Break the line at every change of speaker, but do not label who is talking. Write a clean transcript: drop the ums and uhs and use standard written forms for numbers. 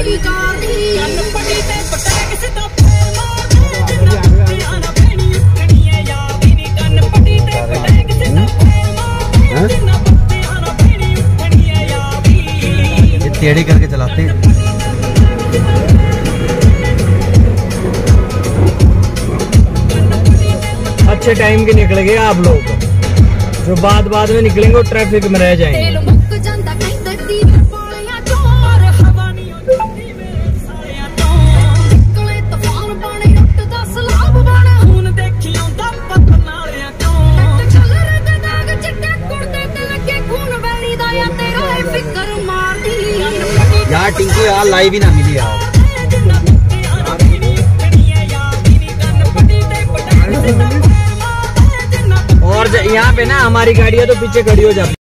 गाड़ी ये टेढ़ी करके चलाते हैं।
अच्छे टाइम के निकल गए आप लोग, जो बाद में निकलेंगे वो ट्रैफिक में रह जाएंगे।
यार टिंकू यार लाइव ही ना मिली यार।
और यहाँ पे ना हमारी गाड़ियाँ तो पीछे खड़ी हो जाती।